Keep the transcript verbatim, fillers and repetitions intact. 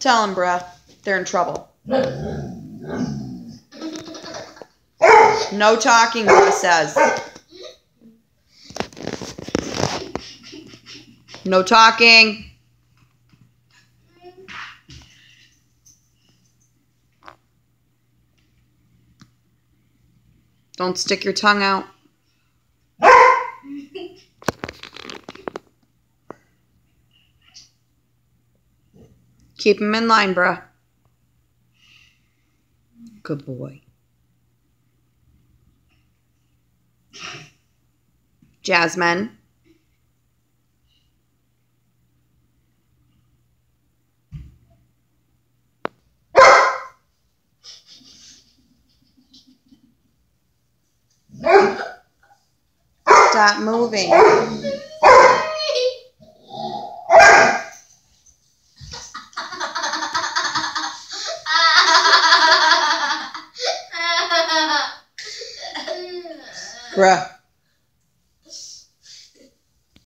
Tell them, bruh. They're in trouble. No talking, bruh says. No talking. Don't stick your tongue out. Keep him in line, bruh. Good boy. Jasmine. Stop moving. Bruh.